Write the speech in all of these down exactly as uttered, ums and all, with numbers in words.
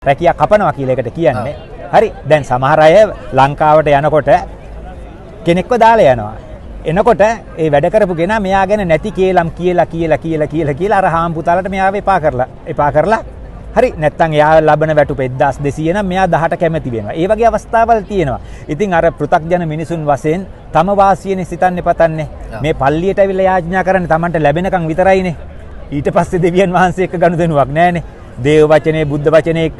රැකියා කපනවා කියලා එකට කියන්නේ. හරි. දැන් සමහර අය ලංකාවට යනකොට කෙනෙක්ව දාලා යනවා. එනකොට ඒ වැඩ කරපු කෙනා මෙයා ගැන නැති කේලම් කියලා කියලා කියලා කියලා කියලා අර හාම් පුතාලට මෙයාව එපා කරලා එපා කරලා හරි නැත්තම් එයා ලබන වැටුප එක්දාස් දෙසීය නම් මෙයා දහට කැමති වෙනවා. ඒ වගේ අවස්ථාවල් තියෙනවා. ඉතින් අර පෘථග්ජන මිනිසුන් වශයෙන් තම වාසියනේ සිතන්නේ පතන්නේ. මේ පල්ලියට ඇවිල්ලා යාඥා කරන්නේ Tamanට ලැබෙනකන් විතරයිනේ. ඊට පස්සේ දෙවියන් වහන්සේ එක්ක ගනුදෙනුවක් නැහැනේ. දේව වචනේ බුද්ධ වචනේ එක්ක.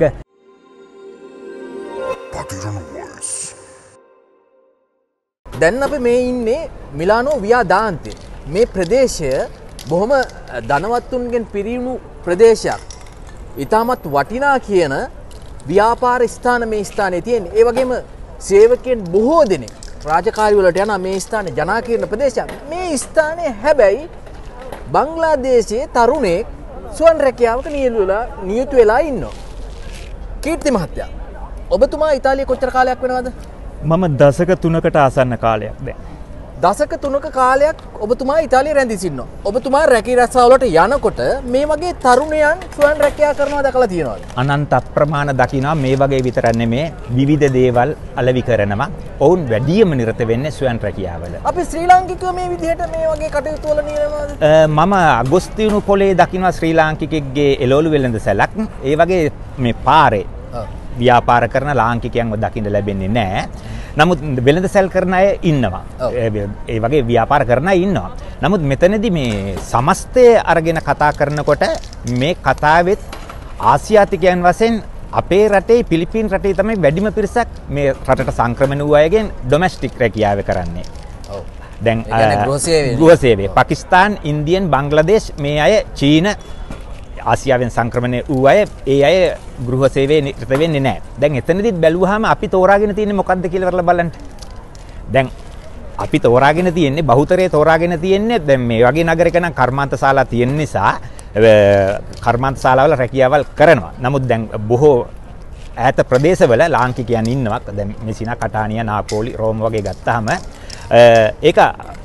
දැන් අපි මේ ඉන්නේ මිලානෝ වියා දාන්තේ. මේ ප්‍රදේශය බොහොම ධනවත්තුන්ගෙන් පිරිණු ප්‍රදේශයක්. ඉතාමත් වටිනා කියන ව්‍යාපාර ස්ථාන මේ ස්ථානයේ තියෙන්නේ. ඒ වගේම සේවකයන් බොහෝ දෙනෙක් රාජකාරී වලට යන මේ ස්ථානේ ජනාකීර්ණ ප්‍රදේශයක්. මේ ස්ථානයේ හැබැයි බංග්ලාදේශයේ තරුණෙක් සුවන් රැකියාවක නියුතු වෙලා නියුතු වෙලා ඉන්නවා. කීර්ති මහත්තයා, ඔබතුමා ඉතාලියේ කොච්චර කාලයක් වෙනවද? මම දශක තුනකට ආසන්න කාලයක් දැන්. දශක තුනක කාලයක් ඔබතුමා ඉතාලියේ රැඳී සිටිනවා. ඔබතුමා රැකී රැස්සා වලට යනකොට මේ වගේ තරුණයන් ස්වයං රැකියා කරනවා දැකලා තියෙනවද? අනන්ත අප්‍රමාණ දකින්නවා. මේ වගේ විතරක් නෙමේ විවිධ දේවල් අලෙවි කරනවා. ඔවුන් වැඩියම නිරත වෙන්නේ ස්වයං රැකියාවල. අපි ශ්‍රී ලාංකිකයෝ මේ විදිහට මේ වගේ කටයුතු වල නියමද? මම අගොස්තියුණු පොලේ දකින්නවා ශ්‍රී ලාංකිකෙක්ගේ එළවලු වෙළඳ සැලක්. ඒ වගේ මේ පාරේ ව්‍යාපාර කරන ලාංකිකයන්ව දකින්න ලැබෙන්නේ නැහැ. නමුත් වෙළඳ සැල් කරන අය ඉන්නවා. ඒ වගේ ව්‍යාපාර කරන අය ඉන්නවා. නමුත් මෙතනදී මේ සමස්තය අරගෙන කතා කරනකොට මේ කතාවෙත් ආසියාතිකයන් වශයෙන් අපේ රටේ පිලිපීන් රටේ තමයි වැඩිම පිරිසක් මේ රටට සංක්‍රමණ වූ අයගෙන් ඩොමෙස්ටික් රැකියාව කරන්නේ. ඔව්. දැන් ගෘහ සේවය. පාකිස්තාන්, ඉන්දියන්, බංග්ලාදේශ් මේ අය චීන ආසියාවෙන් සංක්‍රමණය වූ අය ඒ අය ගෘහ සේවයේ නිරත වෙන්නේ නැහැ. දැන් එතනදිත් බැලුවාම අපි තෝරාගෙන තියෙන්නේ මොකද්ද කියලා වරලා බලන්න. දැන් අපි තෝරාගෙන තියෙන්නේ බහුතරය තෝරාගෙන තියෙන්නේ දැන් මේ වගේ නගරයක නම් කර්මාන්ත ශාලා තියෙන නිසා කර්මාන්ත ශාලාවල රැකියාවල් කරනවා. නමුත් දැන් බොහෝ ඈත ප්‍රදේශවල ලාංකිකයන් ඉන්නවා. දැන් මෙසිනා, කටානියා, නාපෝලි, රෝම වගේ ගත්තාම ඒක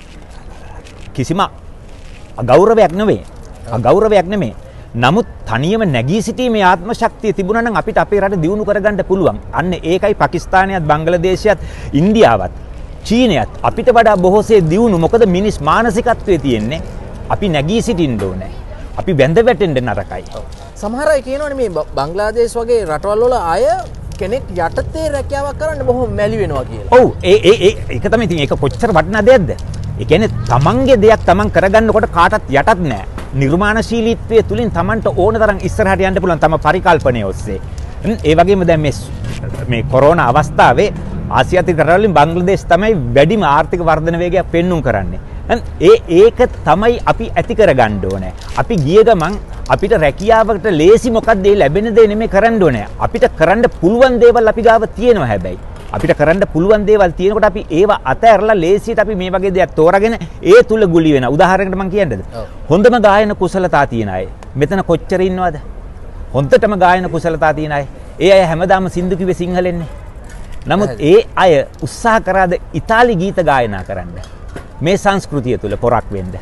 කිසිම අගෞරවයක් නෙවෙයි. අගෞරවයක් නෙමෙයි. නමුත් තනියම නැගී සිටීමේ ආත්ම ශක්තිය තිබුණා නම් අපිට අපේ රට දියුණු කරගන්න පුළුවන්. අන්න ඒකයි පාකිස්තානයත්, බංග්ලාදේශයත්, ඉන්දියාවත්, චීනයත් අපිට වඩා බොහෝසේ දියුණු. මොකද මිනිස් මානසිකත්වයේ තියෙන්නේ අපි නැගී සිටින්න ඕනේ. අපි වැඳ වැටෙන්න නරකයි. සමහර අය කියනවනේ මේ බංග්ලාදේශ වගේ රටවල් වල අය කෙනෙක් යටතේ රැකියාවක් කරන්න බොහොම මැලි වෙනවා කියලා. ඔව් ඒ ඒ ඒක තමයි. ඉතින් ඒක කොච්චර වටිනා දෙයක්ද? ඒ කියන්නේ තමන්ගේ දෙයක් තමන් කරගන්නකොට කාටවත් යටත් නැහැ. නිර්මාණශීලීත්වයේ තුලින් තමන්ට ඕන තරම් ඉස්සරහට යන්න පුළුවන් තම පරිකල්පනය ඔස්සේ. ඒ වගේම දැන් මේ මේ කොරෝනා අවස්ථාවේ ආසියාතික රටවලින් බංග්ලාදේශ තමයි වැඩිම ආර්ථික වර්ධන වේගයක් පෙන්눔 කරන්නේ. ඒ ඒක තමයි අපි ඇති කරගන්න ඕනේ. අපි ගිය ගමන් අපිට රැකියාවකට ලේසි මොකක්ද ඒ ලැබෙන දේ නෙමෙයි කරන්න ඕනේ. අපිට කරන්න පුළුවන් දේවල් අපි ගාව තියෙනවා හැබැයි. අපිට කරන්න පුළුවන් දේවල් තියෙනකොට අපි ඒව අතහැරලා ලේසියට අපි මේ වගේ දෙයක් තෝරාගෙන ඒ තුල ගුලි වෙනවා. උදාහරණයකට මම කියන්නද? හොඳම ගායන කුසලතා තියෙන අය මෙතන කොච්චර ඉන්නවද? හොඳටම ගායන කුසලතා තියෙන අය. ඒ අය හැමදාම සින්දු කිව්වේ සිංහලෙන්නේ. නමුත් ඒ අය උත්සාහ කරාද ඉතාලි ගීත ගායනා කරන්න. මේ සංස්කෘතිය තුල පොරක් වෙන්න.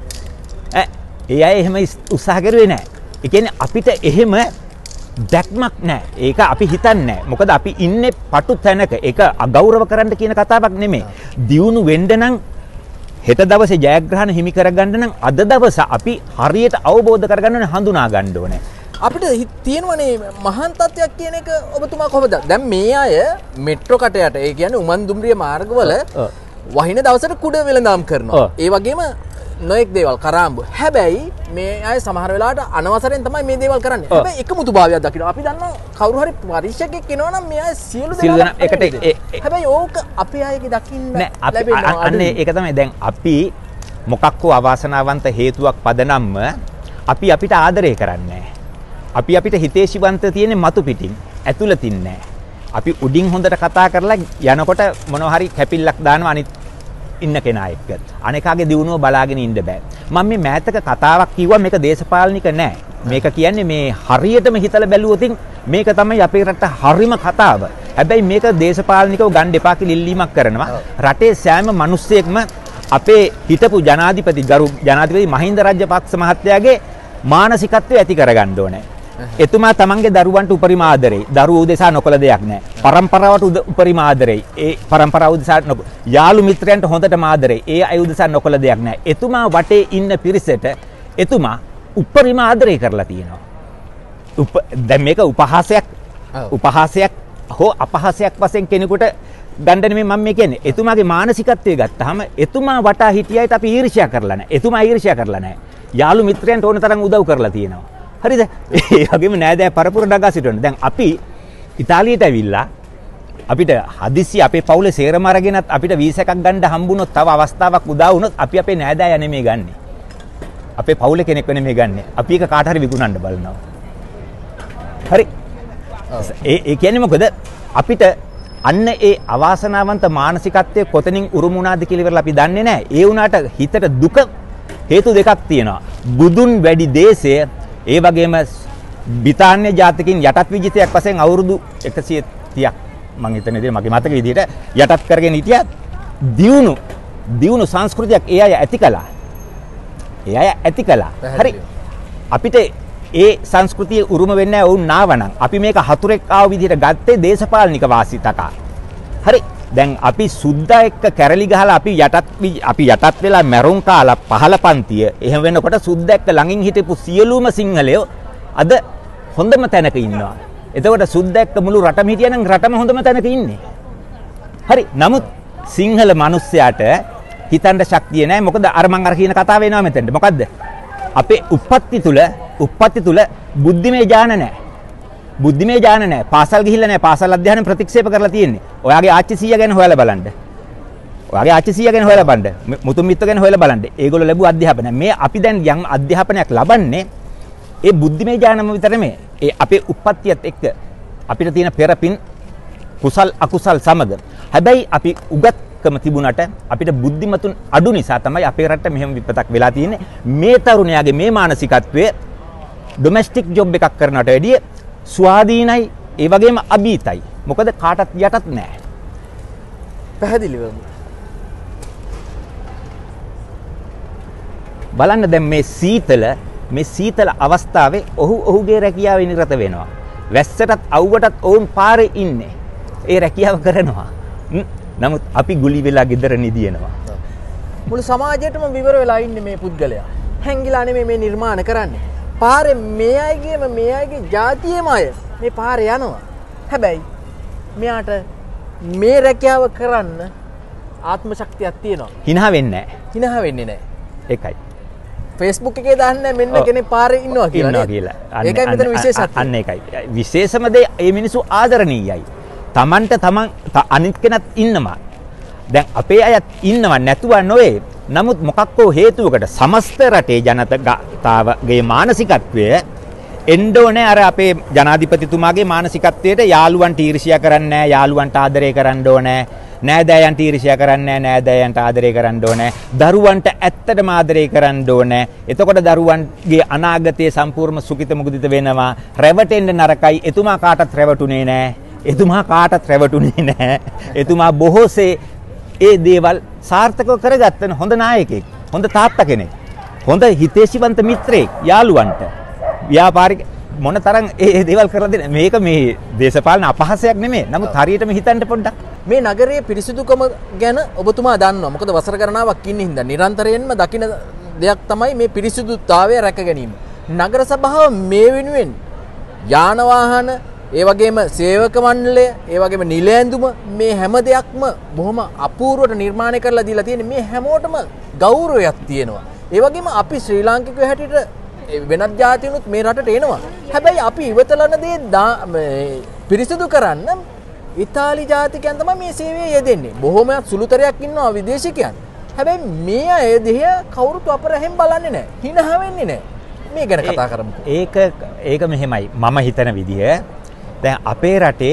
ඈ ඒ අය එහෙම උත්සාහ කරුවේ නැහැ. ඒ කියන්නේ අපිට එහෙම දැක්මක් නැහැ. ඒක අපි හිතන්නේ නැහැ. මොකද අපි ඉන්නේ පටු තැනක. ඒක අගෞරව කරන්න කියන කතාවක් නෙමෙයි. දියුණු වෙන්න නම් හෙට දවසේ ජයග්‍රහණ හිමි කරගන්න නම් අද දවස අපි හරියට අවබෝධ කරගන්න ඕනේ, හඳුනා ගන්න ඕනේ. අපිට තියෙනවනේ මහාන් තත්ත්වයක් කියන එක ඔබතුමා කොහොමද? දැන් මේ අය මෙට්‍රෝ කටයට ඒ කියන්නේ උමන් දුම්රිය මාර්ගවල වහින දවසට කුඩ වෙළඳාම් කරනවා. ඒ වගේම නොඑක් දේවල් කරාම්බු. හැබැයි මේ අය සමහර වෙලාවට අනවසරෙන් තමයි මේ දේවල් කරන්නේ. හැබැයි එකමුතු භාවයක් දකිනවා. අපි දන්නවා කවුරු හරි පරීක්ෂකෙක් එනවා නම් මේ අය සියලු දේවල් එකට හැබැයි ඕක අපේ අයගේ දකින්න ලැබෙනවා. අන්න ඒක තමයි දැන් අපි මොකක් හෝ අවාසනාවන්ත හේතුවක් පදනම්ම අපි අපිට ආදරය කරන්නේ. අපි අපිට හිතේශිවන්ත තියෙන්නේ මතු පිටින්, ඇතුළතින් නෑ. අපි උඩින් හොඳට කතා කරලා යනකොට මොනවා හරි කැපිල්ලක් දානවා අනිත් ඉන්න කෙනා එක්ක. අනේකාගේ දියුණුව බලාගෙන ඉන්න බෑ. මම මේ මෑතක කතාවක් කිව්වා මේක දේශපාලනික නෑ. මේක කියන්නේ මේ හරියටම හිතලා බැලුවොත් මේක තමයි අපේ රට හරිම කතාව. හැබැයි මේක දේශපාලනිකව ගන්න එපා කියලා ඉල්ලීමක් කරනවා. රටේ සෑම මිනිස්සෙක්ම අපේ හිටපු ජනාධිපති ගරු ජනාධිපති මහින්ද රාජපක්ෂ මහත්තයාගේ මානසිකත්වය ඇති කරගන්න ඕනේ. එතුමා තමන්ගේ දරුවන්ට උපරිම ආදරෙයි. දරුවෝ උදෙසා නොකළ දෙයක් නැහැ. පරම්පරාවට උපරිම ආදරෙයි. ඒ පරම්පරාව උදෙසා යාළු මිත්‍රයන්ට හොඳටම ආදරෙයි. ඒ අය උදෙසා නොකළ දෙයක් නැහැ. එතුමා වටේ ඉන්න පිරිසට එතුමා උපරිම ආදරය කරලා තියෙනවා. දැන් මේක උපහාසයක් උපහාසයක් හෝ අපහාසයක් වශයෙන් කෙනෙකුට ගන්න නෙමෙයි මම මේ කියන්නේ. එතුමාගේ මානසිකත්වය ගත්තාම එතුමා වටා හිටියයිත් අපි ඊර්ෂ්‍යා කරලා නැහැ. එතුමා ඊර්ෂ්‍යා කරලා නැහැ. යාළු මිත්‍රයන්ට ඕන තරම් උදව් කරලා තියෙනවා. හරිද? ඒ වගේම නෑදෑ පරපුර නගා සිටවන්න. දැන් අපි ඉතාලියට ඇවිල්ලා අපිට හදිස්සි අපේ පවුලේ සේරම අරගෙනත් අපිට වීසා එකක් ගන්න හම්බුනොත් තව අවස්ථාවක් උදා වුණොත් අපි අපේ නෑදෑ නෙමෙයි ගන්නෙ. අපේ පවුලේ කෙනෙක් නෙමෙයි ගන්නෙ. අපි එක කාට හරි විකුණන්න බලනවා. හරි. ඒ ඒ කියන්නේ මොකද? අපිට අන්න ඒ අවාසනාවන්ත මානසිකත්වයේ කොතනින් උරුම වුණාද කියලා ඉවරලා අපි දන්නේ නැහැ. ඒ වුණාට හිතට දුක හේතු දෙකක් තියෙනවා. බුදුන් වැඩි දේශය ඒ වගේම බ්‍රිතාන්‍ය ජාතිකින් යටත් විජිතයක් වශයෙන් අවුරුදු එකසිය තිහක් මම හිතන විදිහට මගේ මතක විදිහට යටත් කරගෙන හිටියා. දියුණු දියුණු සංස්කෘතියක් ඒ අය ඇති කළා. ඒ අය ඇති කළා. හරි. අපිට ඒ සංස්කෘතිය උරුම වෙන්නේ නැහැ වුන් නාවනම්. අපි මේක හතුරෙක් ආව විදිහට ගත්තේ දේශපාලනික වාසිතකා. හරි. දැන් අපි සුද්දා එක්ක කැරලි ගහලා අපි යටත් අපි යටත් වෙලා මැරුම් කාලා පහළ පන්තිය එහෙම වෙනකොට සුද්දා එක්ක ළඟින් හිටපු සියලුම සිංහලයෝ අද හොඳම තැනක ඉන්නවා. එතකොට සුද්දා එක්ක මුළු රටම හිටියනම් රටම හොඳම තැනක ඉන්නේ. හරි. නමුත් සිංහල මිනිස්සයාට හිතන්න ශක්තිය නැහැ. මොකද අර මං අර කියන කතාව එනවා මෙතෙන්ට. මොකද්ද? අපේ උප්පත්ති තුල උප්පත්ති තුල බුද්ධිමය ඥාන නැහැ. බුද්ධිමය ඥාන නැහැ. පාසල් ගිහිල්ලා නැහැ. පාසල් අධ්‍යයනය ප්‍රතික්ෂේප කරලා තියෙන්නේ. ඔයාගේ ආච්චි සීයා ගැන හොයලා බලන්න. ඔයාගේ ආච්චි සීයා ගැන හොයලා බලන්න. මුතුන් මිත්තු ගැන හොයලා බලන්න. ඒගොල්ලෝ ලැබුව අධ්‍යාපනය. මේ අපි දැන් යම් අධ්‍යාපනයක් ලබන්නේ ඒ බුද්ධිමය ඥානම විතර නෙමෙයි. ඒ අපේ උප්පත්තියත් එක්ක අපිට තියෙන පෙරපින් කුසල් අකුසල් සමග. හැබැයි අපි උගත්කම තිබුණාට අපිට බුද්ධිමතුන් අඩු නිසා තමයි අපේ රටට මෙහෙම විපතක් වෙලා තියෙන්නේ. මේ තරුණයාගේ මේ මානසිකත්වයේ ඩොමෙස්ටික් ජොබ් එකක් කරනවට වැඩිය ස්වාධීනයි ඒ වගේම අභීතයි. මොකද කාටත් යටත් නැහැ. පැහැදිලිවම බලන්න දැන් මේ සීතල මේ සීතල අවස්ථාවේ ඔහු ඔහුගේ රැකියාවේ නිරත වෙනවා. වැස්සටත් අවුවටත් ඔවුන් පාරේ ඉන්නේ. ඒ රැකියාව කරනවා. නමුත් අපි ගුලි වෙලා ගෙදර නිදිනවා. මුළු සමාජයටම විවර වෙලා ඉන්නේ මේ පුද්ගලයා. හැංගිලා නෙමෙයි මේ නිර්මාණ කරන්නේ. පාරේ මේ අයගේම මේ අයගේ ජාතියේම අය මේ පාරේ යනවා. හැබැයි මෙයාට මේ රැකියාව කරන්න ආත්ම ශක්තියක් තියෙනවා. හිනහ වෙන්නේ නැහැ. හිනහ වෙන්නේ නැහැ. ඒකයි. Facebook එකේ දාන්නේ මෙන්න කෙනෙක් පාරේ ඉන්නවා කියලා ඉන්නවා කියලා. ඒකයි මෙතන විශේෂත්වය. අන්න ඒකයි. විශේෂම දේ මේ මිනිස්සු ආදරණීයයි. Tamanට taman අනිත් කෙනත් ඉන්නවා. දැන් අපේ අයත් ඉන්නවා නැතුව නොවේ. නමුත් මොකක්කෝ හේතුවකට සමස්ත රටේ ජනතාවගේ මානසිකත්වය එන්න ඕනේ අර අපේ ජනාධිපතිතුමාගේ මානසිකත්වයට යාළුවන්ට ඊර්ෂ්‍යා කරන්නේ නැහැ, යාළුවන්ට ආදරය කරන්න ඕනේ. නෑදෑයන්ට ඊර්ෂ්‍යා කරන්නේ නැහැ, නෑදෑයන්ට ආදරය කරන්න ඕනේ. දරුවන්ට ඇත්තටම ආදරය කරන්න ඕනේ. එතකොට දරුවන්ගේ අනාගතයේ සම්පූර්ණ සුඛිත මුදිත වෙනවා. රැවටෙන්න නරකයි. එතුමා කාටත් රැවටුනේ නැහැ. එතුමා කාටත් රැවටුනේ නැහැ. එතුමා බොහෝසේ ඒ දේවල් සාර්ථකව කරගත්තන හොඳ නායකයෙක්, හොඳ තාත්තා කෙනෙක්, හොඳ හිතේශිවන්ත මිත්‍රයෙක්, යාළුවන්ට ව්‍යාපාරික මොන තරම් ඒ දේවල් කරලා දෙන මේක මේ දේශපාලන අපහාසයක් නෙමෙයි. නමුත් හරියටම හිතන්න පොඩ්ඩක්. මේ නගරයේ පිරිසිදුකම ගැන ඔබතුමා දන්නවා. මොකද වසර ගණනාවක් ඉන්න හින්දා නිරන්තරයෙන්ම දකින දෙයක් තමයි මේ පිරිසිදුතාවය රැක ගැනීම. නගර සභාව මේ වෙනුවෙන් යාන වාහන, ඒ වගේම සේවක මණ්ඩලය, ඒ වගේම නිල ඇඳුම මේ හැම දෙයක්ම බොහොම අපූර්වට නිර්මාණය කරලා දීලා තියෙන මේ හැමෝටම ගෞරවයක් තියෙනවා. ඒ වගේම අපි ශ්‍රී ලාංකිකයෝ හැටියට වෙනත් ජාතිනුත් මේ රටට එනවා. හැබැයි අපි ඉවතලන දේ පිරිසිදු කරන්න ඉතාලි ජාතිකයන් තමයි මේ සේවයේ යෙදෙන්නේ. බොහොම සුළුතරයක් ඉන්නවා විදේශිකයන්. හැබැයි මේ අය දෙය කවුරුත් අපරහෙන් බලන්නේ නැහැ. හිනහ වෙන්නේ නැහැ. මේ ගැන කතා කරමු. ඒක ඒක මෙහෙමයි. මම හිතන විදිය දැන් අපේ රටේ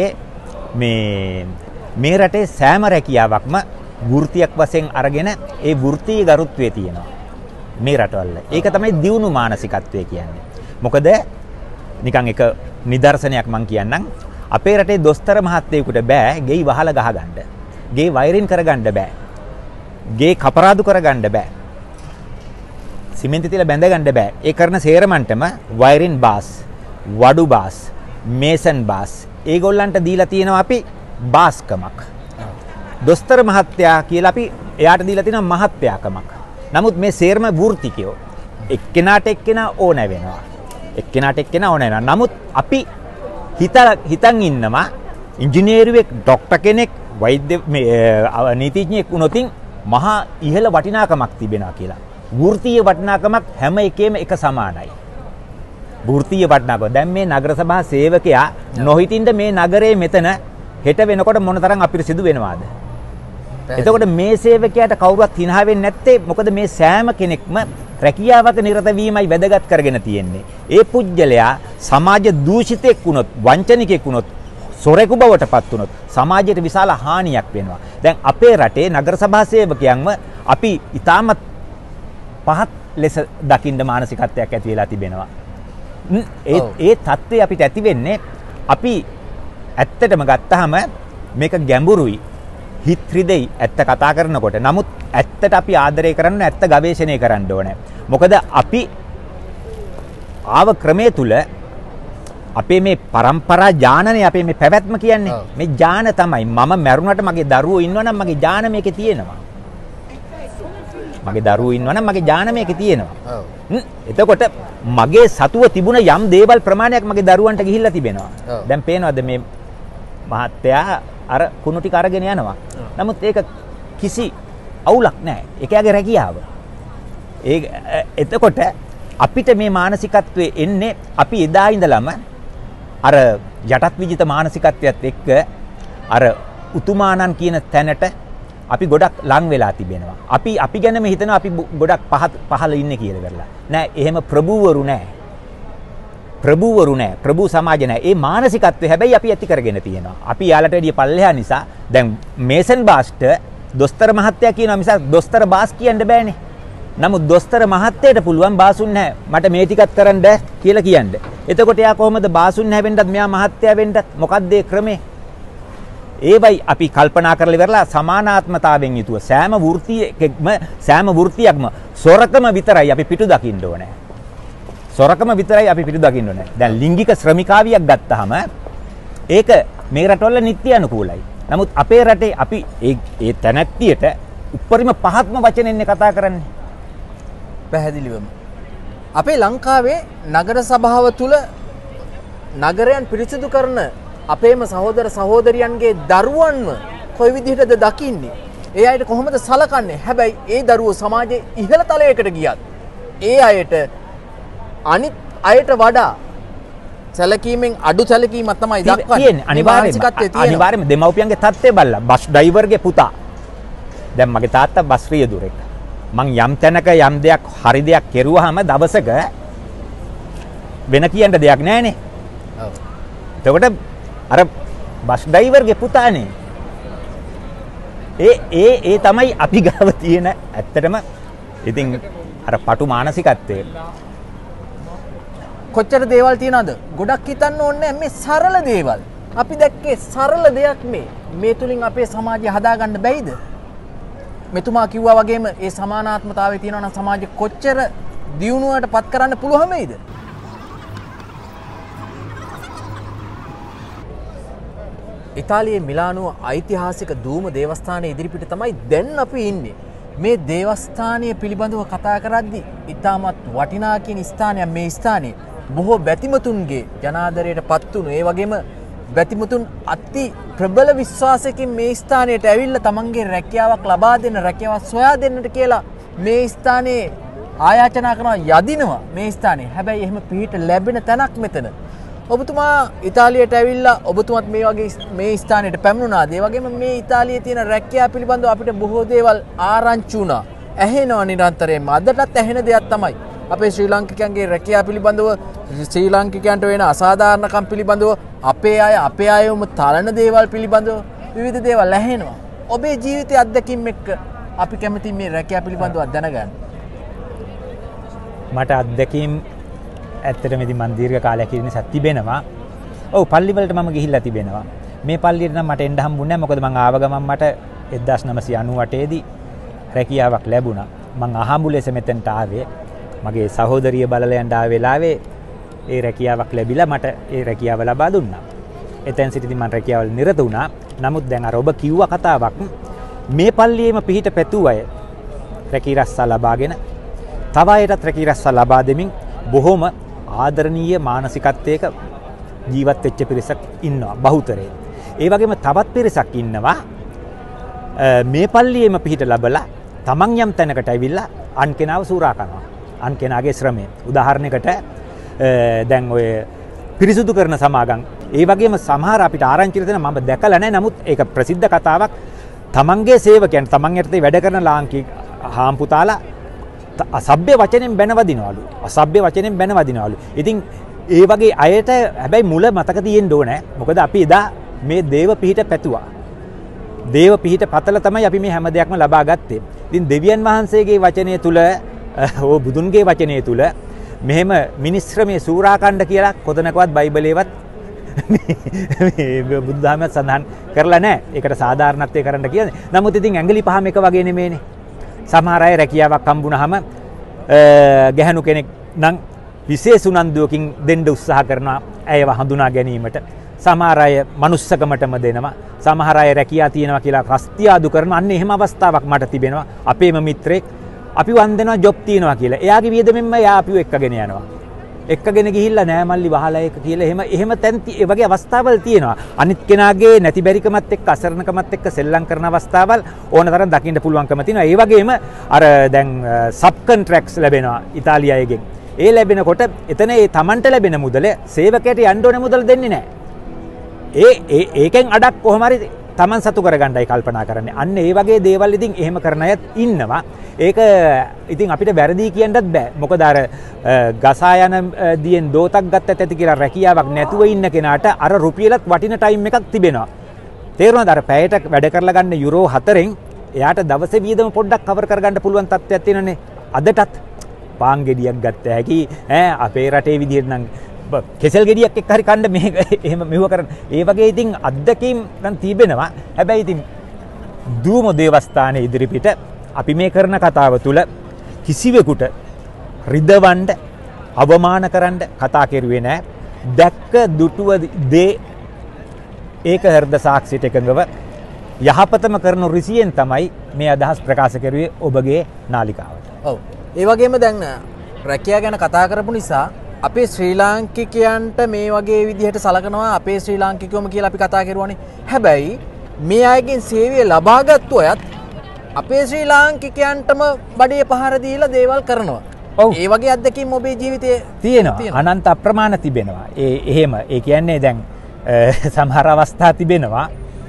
මේ මේ රටේ සෑම රැකියාවක්ම වෘත්තියක් වශයෙන් අරගෙන ඒ වෘත්තීය ගරුත්වයේ තියෙනවා. මේ රටවල. ඒක තමයි දියුණු මානසිකත්වය කියන්නේ. මොකද නිකන් එක නිදර්ශනයක් මම කියන්නම්. අපේ රටේ දොස්තර මහත්තයෙකුට බෑ ගෙයි වහලා ගහගන්න. ගේ වයරින් කරගන්න බෑ. ගේ කපරාදු කරගන්න බෑ. සිමෙන්ති තියලා බැඳ ගන්න බෑ. ඒ කරන සේරමන්ටම වයරින් බාස් වඩු බාස්, මේසන් බාස් ඒගොල්ලන්ට දීලා තියෙනවා අපි බාස්කමක්. දොස්තර මහත්තයා කියලා අපි එයාට දීලා තියෙනවා මහත්තයාකමක්. නමුත් මේ සේරම වෘත්තිකයෝ. එක්කෙනාට එක්කෙනා ඕන වෙනවා. එක්කෙනාට එක්කෙනා ඕන වෙනවා. නමුත් අපි හිත හිතන් ඉන්නවා ඉංජිනේරුවෙක්, ડોක්ටර් කෙනෙක්, වෛද්‍ය නීතිඥයෙක් වුණොත් මහා ඉහළ වටිනාකමක් තිබෙනවා කියලා. වෘත්තීය වටිනාකමක් හැම එකේම එක සමානයි. වෘත්තීය වටිනාකම. දැන් මේ නගර සභා සේවකයා නොහිටින්ද මේ නගරේ මෙතන හෙට වෙනකොට මොනතරම් අපිරිසිදු වෙනවද? එතකොට මේ සේවකයාට කවුරුවත් හිනා වෙන්නේ නැත්තේ මොකද මේ සෑම කෙනෙක්ම රැකියාවක නිරත වීමයි වැදගත් කරගෙන තියෙන්නේ. ඒ පුජ්‍යලයා සමාජ දූෂිතෙක් වුණොත්, වංචනිකෙක් වුණොත්, සොරෙකු බවට පත් වුණොත් සමාජයට විශාල හානියක් වෙනවා. දැන් අපේ රටේ නගර සභා සේවකයන්ව අපි ඉතාමත් පහත් ලෙස දකින්න මානසිකත්වයක් ඇති වෙලා තිබෙනවා. ඒ ඒ தත්ත්වය අපිට ඇති වෙන්නේ අපි ඇත්තටම ගත්තාම මේක ගැඹුරුයි. හිත හෘදෙයි ඇත්ත කතා කරනකොට. නමුත් ඇත්තට අපි ආදරය කරන්න ඇත්ත ගවේෂණය කරන්න ඕනේ. මොකද අපි ආව ක්‍රමයේ තුල අපේ මේ પરම්පරා ඥානනේ අපේ මේ පැවැත්ම කියන්නේ මේ ඥාන තමයි. මම මැරුණට මගේ දරුවෝ ඉන්නවනම් මගේ ඥාන මේකේ තියෙනවා. මගේ දරුවෝ ඉන්නවනම් මගේ ඥාන මේකේ තියෙනවා. එතකොට මගේ සතුව තිබුණ යම් දේවල් ප්‍රමාණයක් මගේ දරුවන්ට ගිහිල්ලා තිබෙනවා. දැන් පේනවද මේ මහත්තයා අර කුණු ටික අරගෙන යනවා. නමුත් ඒක කිසි අවුලක් නැහැ. ඒක යාගේ රැකියාව. ඒ එතකොට අපිට මේ මානසිකත්වයේ එන්නේ අපි එදා ඉඳලම අර යටත් විජිත මානසිකත්වයත් එක්ක අර උතුමාණන් කියන තැනට අපි ගොඩක් ලං වෙලා තිබෙනවා. අපි අපි ගැනම හිතනවා අපි ගොඩක් පහත් පහළ ඉන්නේ කියලා කරලා. නෑ එහෙම ප්‍රභූවරු නෑ. ප්‍රභූවරු නෑ. ප්‍රභූ සමාජ නෑ. ඒ මානසිකත්වය හැබැයි අපි ඇති කරගෙන තියෙනවා. අපි යාලට වැඩිය පල්ලෙහා නිසා දැන් මේසන් බාස්ට දොස්තර මහත්තයා කියනවා මිසක් දොස්තර බාස් කියන්න බෑනේ. නමුත් දොස්තර මහත්තයට පුළුවන් බාසුන් නැහැ. මට මේ ටිකක් කරන්න කියලා කියන්න. එතකොට එයා කොහොමද බාසුන් නැවෙන්නත් මෙයා මහත්තයා වෙන්නත් මොකක්ද ඒ ක්‍රමේ? ඒවයි අපි කල්පනා කරලා ඉවරලා සමානාත්මතාවයෙන් යුතුව සෑම වෘත්තියකම සෑම වෘත්තියක්ම සොරකම විතරයි අපි පිටු දකින්න ඕනේ. සොරකම විතරයි අපි පිටු දකින්න ඕනේ. දැන් ලිංගික ශ්‍රමිකාවියක් ගත්තාම ඒක මේ රටවල නිත්‍ය අනුකූලයි. නමුත් අපේ රටේ අපි ඒ ඒ තැනැත්තියට උපරිම පහත්ම වචනෙන්නේ කතා කරන්නේ. පැහැදිලිවම අපේ ලංකාවේ නගර සභාව තුල නගරයන් පිරිසිදු කරන අපේම සහෝදර සහෝදරියන්ගේ දරුවන්ව කොයි විදිහටද දකින්නේ? ඒ අයට කොහොමද සලකන්නේ? හැබැයි ඒ දරුවෝ සමාජයේ ඉහළ තලයකට ගියත් ඒ අයට අනිත් අයට වඩා සැලකීමෙන් අඩු සැලකීමක් තමයි දක්වන්නේ. අනිවාර්යයෙන්ම අනිවාර්යයෙන්ම දෙමව්පියන්ගේ තත්ත්වය බලලා බස් ඩ්‍රයිවර්ගේ පුතා. දැන් මගේ තාත්තා බස් රියදුරෙක්. මං යම් තැනක යම් දෙයක් හරි දෙයක් කෙරුවාම දවසක වෙන කියන්න දෙයක් නැහනේ. ඔව්. එතකොට අර බස් ඩ්‍රයිවර්ගේ පුතානේ. ඒ ඒ ඒ තමයි අපි ගාව තියෙන ඇත්තටම ඉතින් අර පටු මානසිකත්වය. කොච්චර දේවල් තියනවද? ගොඩක් හිතන්න ඕනේ මේ සරල දේවල්. අපි දැක්කේ සරල දෙයක් මේ. මේ තුලින් අපේ සමාජය හදාගන්න බැයිද? මෙතුමා කිව්වා වගේම ඒ සමානාත්මතාවය තියෙනවා නම් සමාජය කොච්චර දියුණුවට පත් කරන්න පුළුවන් වෙයිද? ඉතාලියේ මිලානෝ ඓතිහාසික දූම දේවස්ථානයේ ඉදිරිපිට තමයි දැන් අපි ඉන්නේ. මේ දේවස්ථානය පිළිබඳව කතා කරද්දී ඉතාමත් වටිනා කියන ස්ථානයක් මේ ස්ථානය. බොහෝ බැතිමතුන්ගේ ජනාදරයට පත් වුණු ඒ වගේම බැතිමතුන් අති ප්‍රබල විශ්වාසයකින් මේ ස්ථානයට ඇවිල්ලා තමන්ගේ රැකියාවක් ලබා දෙන්න රැකියාවක් සොයා දෙන්නට කියලා මේ ස්ථානයේ ආයාචනා කරනවා යදිනවා මේ ස්ථානයේ. හැබැයි එහෙම පිහිට ලැබෙන තැනක් මෙතන. ඔබතුමා ඉතාලියට ඇවිල්ලා ඔබතුමත් මේ වගේ මේ ස්ථානයට පැමිණුණාද? ඒ වගේම මේ ඉතාලියේ තියෙන රැකියාව පිළිබඳව අපිට බොහෝ දේවල් ආරංචි වුණා. ඇහෙනවා නිරන්තරයෙන්ම. අදටත් ඇහෙන දෙයක් තමයි අපේ ශ්‍රී ලාංකිකයන්ගේ රැකියාව පිළිබඳව ශ්‍රී ලාංකිකයන්ට වෙන අසාධාරණකම් පිළිබඳව අපේ අය අපේ අයවම තරණ දේවල් පිළිබඳව විවිධ දේවල් ඇහෙනවා. ඔබේ ජීවිතයේ අත්දැකීම් එක්ක අපි කැමති මේ රැකියාව පිළිබඳව දැනගන්න. මට අත්දැකීම් ඇත්තටම ඉතින් මම දීර්ඝ කාලයක් ඉන්න නිසා තිබෙනවා. ඔව් පල්ලි වලට මම ගිහිල්ලා තිබෙනවා. මේ පල්ලියට නම් මට එන්න හම්බුනේ නැහැ. මොකද මම ආව ගමන් මට එක්දාස් නවසිය අනූඅටේ දී රැකියාවක් ලැබුණා. මම අහඹු ලෙස මෙතෙන්ට ආවේ. මගේ සහෝදරිය බලලා යන්න ආව වෙලාවේ ඒ රැකියාවක් ලැබිලා මට ඒ රැකියාව ලබා දුන්නා. එතෙන් සිටදී මම රැකියාවල නිරත වුණා. නමුත් දැන් අර ඔබ කිව්ව කතාවක් මේ පල්ලියේම පිහිට පැතුව අය රැකී රස්සා ලබාගෙන තව අයටත් රැකී රස්සා ලබා දෙමින් බොහොම ආදරණීය මානසිකත්වයක ජීවත් වෙච්ච පිරිසක් ඉන්නවා බහුතරේ. ඒ වගේම තවත් පිරිසක් ඉන්නවා මේ පල්ලියේම පිහිට ලැබලා තමන් යම් තැනකට ඇවිල්ලා අන් කෙනාව සූරා කරනවා. අන් කෙනාගේ ශ්‍රමය. උදාහරණයකට දැන් ඔය පිරිසුදු කරන සමාගම් ඒ වගේම සමහර අපිට ආරංචි දෙන මම දැකලා නැහැ. නමුත් ඒක ප්‍රසිද්ධ කතාවක්. තමන්ගේ සේවකයන් තමන් යටතේ වැඩ කරන ලාංකික හාම්පුතාලා අසභ්‍ය වචනෙන් බැනවදිනවලු. අසභ්‍ය වචනෙන් බැනවදිනවලු. ඉතින් ඒ වගේ අයට හැබැයි මුල මතක තියෙන්න ඕනේ. මොකද අපි එදා මේ දේව පිහිට පැතුවා. දේව පිහිට පතල තමයි අපි මේ හැම දෙයක්ම ලබා ගත්තේ. ඉතින් දෙවියන් වහන්සේගේ වචනය තුල ඕ බුදුන්ගේ වචනය තුල මෙහෙම මිනිස් ශ්‍රමයේ සූරාකණ්ඩ කියලා කොතනකවත් බයිබලයේවත් මේ බුද්ධාගමත් සඳහන් කරලා නැහැ. ඒකට සාධාරණත්වය කරන්න කියන්නේ. නමුත් ඉතින් ඇඟිලි පහම එක වගේ නෙමෙයිනේ. සමහර අය රැකියාවක් හම්බුනහම ගැහණු කෙනෙක් නම් විශේෂ උනන්දුවකින් දෙන්න උත්සාහ කරනවා ඇයව හඳුනා ගැනීමට. සමහර අය මනුස්සකමටම දෙනවා. සමහර අය රැකියා තියෙනවා කියලා රස්තියාදු කරනවා. අන්න එහෙම අවස්ථාවක් මට තිබෙනවා. අපේම මිත්‍රෙක් අපි වන්දනවා ජොබ් තියෙනවා කියලා. එයාගේ වියදමෙන්ම එයා අපිව එක්කගෙන යනවා. එක්කගෙන ගිහිල්ලා නෑ මල්ලි වහලා ඒක කියලා එහෙම එහෙම තැන් ඒ වගේ අවස්ථාවල් තියෙනවා. අනිත් කෙනාගේ නැති බැරිකමත් එක්ක අසරණකමත් එක්ක සෙල්ලම් කරන අවස්ථාවල් ඕනතරම් දකින්න පුළුවන්කම තියෙනවා. ඒ වගේම අර දැන් සබ් කොන්ට්‍රැක්ට්ස් ලැබෙනවා ඉතාලිය අයගෙන්. ඒ ලැබෙනකොට එතන ඒ Tamanට ලැබෙන මුදල සේවකයට යන්න ඕනේ මුදල දෙන්නේ නෑ. ඒ ඒ ඒකෙන් අඩක් කොහොම හරි Taman සතු කරගන්නයි කල්පනා කරන්නේ. අන්න ඒ වගේ දේවල් ඉතින් එහෙම කරන අයත් ඉන්නවා. ඒක ඉතින් අපිට වැරදි කියන්නත් බෑ. මොකද අර ගසා යන දියෙන් දෝතක් ගත්තත් ඇති කියලා රැකියාවක් නැතුව ඉන්න කෙනාට අර රුපියලත් වටින ටයිම් එකක් තිබෙනවා. තේරුණාද? අර පැයට වැඩ කරලා ගන්න යුරෝ හතරෙන් එයාට දවසේ වියදම පොඩ්ඩක් කවර් කරගන්න පුළුවන් තත්ත්වයක් තියෙනනේ. අදටත් පාන් ගෙඩියක් ගත්ත හැකි ඈ අපේ රටේ විදිහට නම් කෙසල් ගෙඩියක් එක්ක හරි කන්න මේ එහෙම මෙව කරන. ඒ වගේ ඉතින් අත්දැකීම් නම් තිබෙනවා. හැබැයි ඉතින් දූම දේවස්ථානයේ ඉදිරිපිට අපි මේ කරන කතාව තුළ කිසිවෙකුට රිදවන්න අවමාන කරන්න කතා කෙරුවේ නැහැ. දැක්ක දුටුව දේ ඒක හෘද සාක්ෂියට එකඟව යහපතම කරන ඍසියෙන් තමයි මේ අදහස් ප්‍රකාශ කරුවේ ඔබගේ නාලිකාවට. ඔව්. ඒ වගේම දැන් රැකියාව ගැන කතා කරපු නිසා අපේ ශ්‍රී ලාංකිකයන්ට මේ වගේ විදිහට සලකනවා අපේ ශ්‍රී ලාංකිකයෝම කියලා අපි කතා කරුවානේ. හැබැයි මේ අයගෙන් සේවය ලබාගත්තු අයත් අපේ ශ්‍රී ලාංකිකයන්ටම බඩේ පහර දීලා දේවල් කරනවා. ඒ වගේ අත්දැකීම් ඔබේ ජීවිතයේ තියෙනවා. අනන්ත අප්‍රමාණ තිබෙනවා. ඒ එහෙම ඒ කියන්නේ දැන් සමහර අවස්ථා තිබෙනවා.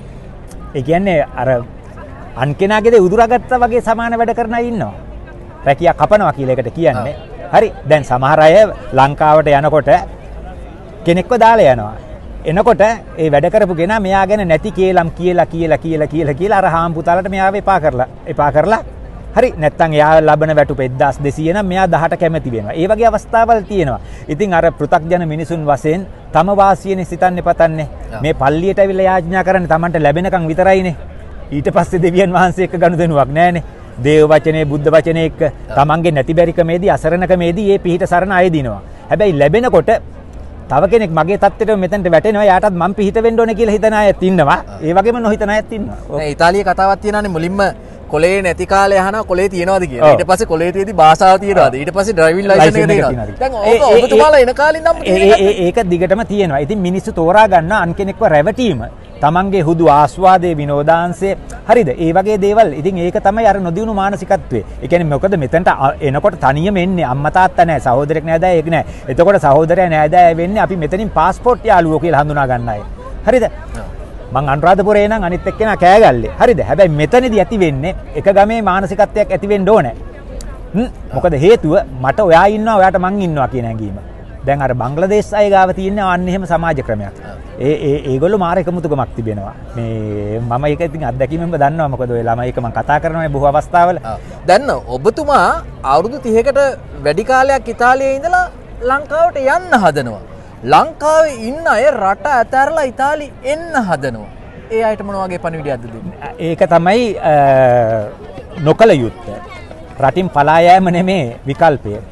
ඒ කියන්නේ අර අන් කෙනාගේ දේ උදුරාගත්තා වගේ සමාන වැඩ කරන අය ඉන්නවා. රැකියා කපනවා කියලා එකට කියන්නේ. හරි. දැන් සමහර අය ලංකාවට යනකොට කෙනෙක්ව දාලා යනවා. එනකොට ඒ වැඩ කරපු කෙනා මෙයා ගැන නැති කේලම් කියලා කියලා කියලා කියලා කියලා අර හාම්පුතාලට මෙයාව එපා කරලා එපා කරලා හරි නැත්තම් එයා ලබන වැටුප එක්දාස් දෙසීය නම් මෙයා දහට කැමති වෙනවා. ඒ වගේ අවස්ථාවල් තියෙනවා. ඉතින් අර පෘථග්ජන මිනිසුන් වශයෙන් තම වාසියනේ සිතන්නේ පතන්නේ. මේ පල්ලියට ඇවිල්ලා යාඥා කරන්නේ Tamanට ලැබෙනකන් විතරයිනේ. ඊට පස්සේ දෙවියන් වහන්සේ එක්ක ගනුදෙනුවක් නැහැනේ. දේව වචනේ බුද්ධ වචනේ එක්ක Tamanගේ නැති බැරිකමේදී අසරණකමේදී මේ පිහිට සරණ අය දිනවා. හැබැයි ලැබෙනකොට තව කෙනෙක් මගේ තත්ත්වයට මෙතනට වැටෙනවා. යාටත් මම පිහිට වෙන්න ඕනේ කියලා හිතන අයත් ඉන්නවා. ඒ වගේම නොහිතන අයත් ඉන්නවා. නෑ ඉතාලියේ කතාවක් තියෙනවානේ මුලින්ම කොලේ නැති කාලේ අහනවා කොලේ තියෙනවද කියලා. ඊට පස්සේ කොලේ තියෙදි භාෂාව තියෙනවද? ඊට පස්සේ ඩ්‍රයිවිං ලයිසන්ස් එක තියෙනවද? දැන් ඕක ඔබතුමාලා එන කාලේ නම් ඒක දිගටම තියෙනවා. ඉතින් මිනිස්සු තෝරා ගන්න අන් කෙනෙක්ව රැවටීම තමන්ගේ හුදු ආස්වාදයේ විනෝදාංශය හරිද? ඒ වගේ දේවල්. ඉතින් ඒක තමයි අර නොදියුණු මානසිකත්වය. ඒ කියන්නේ මොකද මෙතනට එනකොට තනියම එන්නේ අම්මා තාත්තා නැහැ, සහෝදරෙක් නැහැ, ඒක නැහැ. එතකොට සහෝදරයා නැහැ වෙන්නේ අපි මෙතනින් પાස්පෝර්ට් යාළුවෝ කියලා හඳුනා ගන්න අය. හරිද? මං අනුරාධපුරේ නම් අනිත් එක්කෙනා කෑගල්ලේ. හරිද? හැබැයි මෙතනදී ඇති වෙන්නේ එක ගමේ මානසිකත්වයක් ඇති වෙන්න ඕනේ. හ්ම් මොකද හේතුව මට ඔයා ඉන්නවා ඔයාට මං ඉන්නවා කියන හැඟීම. දැන් අර බංග්ලාදේශ අය ගාව තියෙන අන්න එහෙම සමාජ ක්‍රමයක්. ඒ ඒ ඒගොල්ලෝ මාර එකමුතුකමක් තිබෙනවා. මේ මම ඒක ඉතින් අත්දැකීමෙන්ම දන්නවා. මොකද ඔය ළමයි එක මම කතා කරනවා බොහෝ අවස්ථාවල. දැන් ඔබතුමා අවුරුදු තිහකට වැඩි කාලයක් ඉතාලියේ ඉඳලා ලංකාවට යන්න හදනවා. ලංකාවේ ඉන්න අය රට ඇතැරලා ඉතාලි එන්න හදනවා. ඒ අයට මොන වගේ පණිවිඩයක්ද දෙන්නේ? ඒක තමයි නොකල යුත්තේ. රටින් පලා යෑම නෙමේ විකල්පය.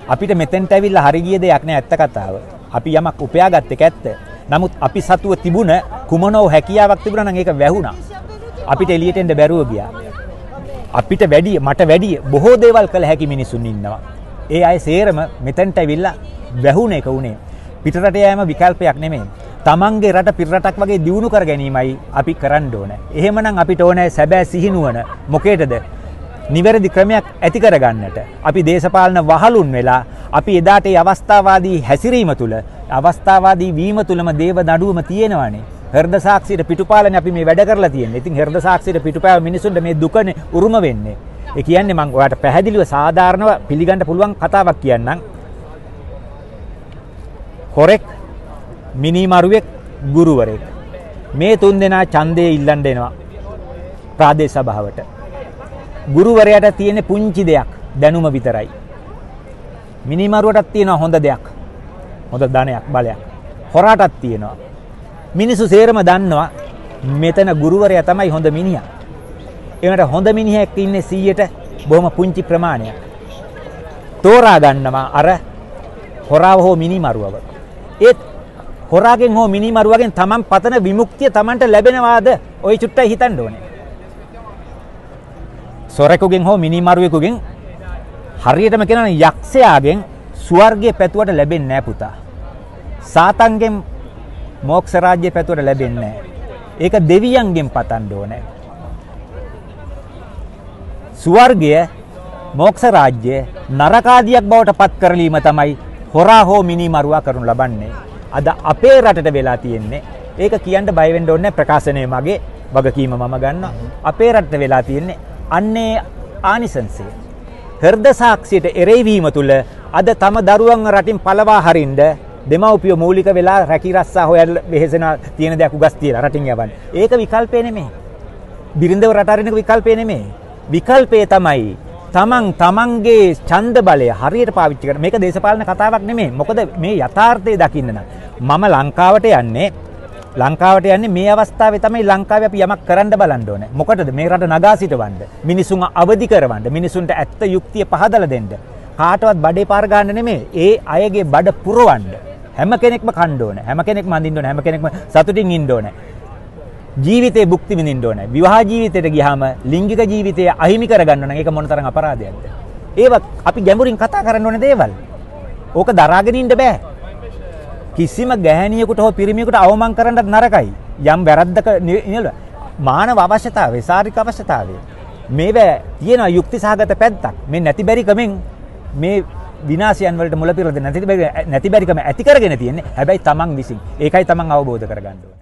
අපිට මෙතෙන්ට ඇවිල්ලා හරි ගිය දෙයක් නෑ ඇත්ත කතාව. අපි යමක් උපයාගත්ත එක ඇත්ත. නමුත් අපි සතුව තිබුණ කුමනෝ හැකියාවක් තිබුණා නම් ඒක වැහුණා. අපිට එළියට එන්න බැරුව ගියා. අපිට වැඩි මට වැඩි බොහෝ දේවල් කළ හැකි මිනිසුන් ඉන්නවා. ඒ අය සේරම මෙතෙන්ට ඇවිල්ලා වැහුණ එක උනේ. පිටරට යෑම විකල්පයක් නෙමෙයි. තමන්ගේ රට පිට රටක් වගේ දියුණු කර ගැනීමයි අපි කරන්න ඕනේ. එහෙමනම් අපිට ඕනේ සැබෑ සිහිනුවන මොකේද? නිවැරදි ක්‍රමයක් ඇති කරගන්නට. අපි දේශපාලන වහලුන් වෙලා අපි එදාට ඒ අවස්ථාවාදී හැසිරීම තුළ අවස්ථාවාදී වීම තුළම දේව නඩුවම තියෙනවානේ. හෘද සාක්ෂියට පිටුපාලනේ අපි මේ වැඩ කරලා තියෙන්නේ. ඉතින් හෘද සාක්ෂියට පිටුපෑව මිනිසුන්ට මේ දුකනේ උරුම වෙන්නේ. ඒ කියන්නේ මම ඔයාලට පැහැදිලිව සාධාරණව පිළිගන්න පුළුවන් කතාවක් කියන්නම්. හොරෙක්, මිනිමරුවෙක්, ගුරුවරයෙක්. මේ තුන් දෙනා ඡන්දය ඉල්ලන්න එනවා ප්‍රාදේශ සභාවට. ගුරුවරයාට තියෙන පුංචි දෙයක් දැනුම විතරයි. මිනිමරුවටත් තියෙනවා හොඳ දෙයක්. හොඳ ධනයක්, බලයක්. හොරාටත් තියෙනවා. මිනිස්සු සේරම දන්නවා මෙතන ගුරුවරයා තමයි හොඳ මිනිහා. ඒකට හොඳ මිනිහෙක් ඉන්නේ සීයට බොහොම පුංචි ප්‍රමාණයක්. තෝරා ගන්නවා අර හොරාව හෝ මිනිමරුවව. ඒත් හොරාගෙන් හෝ මිනිමරුවගෙන් Taman පතන විමුක්තිය Tamanට ලැබෙනවාද? ඔය චුට්ටයි හිතන්න ඕනේ. සොරෙකුගෙන් හෝ මිනිමරුවෙකුගෙන් හරියටම කියනවා නම් යක්ෂයාගෙන් ස්වර්ගයේ පැතුවට ලැබෙන්නේ නැහැ පුතා. සාතන්ගෙන් මෝක්ෂ රාජ්‍ය පැතුවට ලැබෙන්නේ නැහැ. ඒක දෙවියන්ගෙන් පතන්න ඕනේ. ස්වර්ගය මෝක්ෂ රාජ්‍ය නරකාදියක් බවට පත් කරලීම තමයි හොරා හෝ මිනිමරුවා කරනු ලබන්නේ. අද අපේ රටට වෙලා තියෙන්නේ ඒක කියන්න බය වෙන්න ඕනේ ප්‍රකාශනයේ මගේ වගකීම මම ගන්නවා. අපේ රටට වෙලා තියෙන්නේ අන්නේ ආනිසංසය. හෘද සාක්ෂියට එරෙහිවීම තුළ අද තම දරුවන් රටින් පළවා හරින්න දෙමව්පියෝ මූලික වෙලා රැකී රස්සා හොයන්න වෙහෙසෙන තියෙන දයක් උගස් තියලා රටින් යවන්නේ. ඒක විකල්පේ නෙමෙයි. බිරිඳව රට අරිනක විකල්පේ නෙමෙයි. විකල්පේ තමයි තමන් තමන්ගේ ඡන්ද බලය හරියට පාවිච්චි කරන. මේක දේශපාලන කතාවක් නෙමෙයි. මොකද මේ යථාර්ථය දකින්න නම් මම ලංකාවට යන්නේ ලංකාවට යන්නේ මේ අවස්ථාවේ තමයි ලංකාවේ අපි යමක් කරන්න බලන්න ඕනේ. මොකටද මේ රට නගා සිටවන්න, මිනිසුන් අවදි කරවන්න, මිනිසුන්ට ඇත්ත යුක්තිය පහදලා දෙන්න. කාටවත් බඩේ පාර ගන්න නෙමෙයි. ඒ අයගේ බඩ පුරවන්න. හැම කෙනෙක්ම කන්න ඕනේ. හැම කෙනෙක්ම අඳින්න ඕනේ. හැම කෙනෙක්ම සතුටින් ඉන්න ඕනේ. ජීවිතේ භුක්ති විඳින්න ඕනේ. විවාහ ජීවිතයට ගියාම ලිංගික ජීවිතය අහිමි කරගන්න නම් ඒක මොනතරම් අපරාධයක්ද? ඒව අපි ගැඹුරින් කතා කරන්න ඕනේ දේවල්. ඕක දරාගෙන ඉන්න බෑ. කිසිම ගැහැණියෙකුට හෝ පිරිමියෙකුට අවමන් කරන්නත් නරකයි. යම් වැරද්දක නිල මානව අවශ්‍යතාවය, ශාරීරික අවශ්‍යතාවය. මේවා තියෙන යුක්ති සහගත පැත්තක්. මේ නැති බැරි කමෙන් මේ විනාශයන් වලට මුල පිරෙද නැති බැරි නැති බැරිකම ඇති කරගෙන තියෙන්නේ. හැබැයි Taman විසින්. ඒකයි Taman අවබෝධ කරගන්න ඕනේ.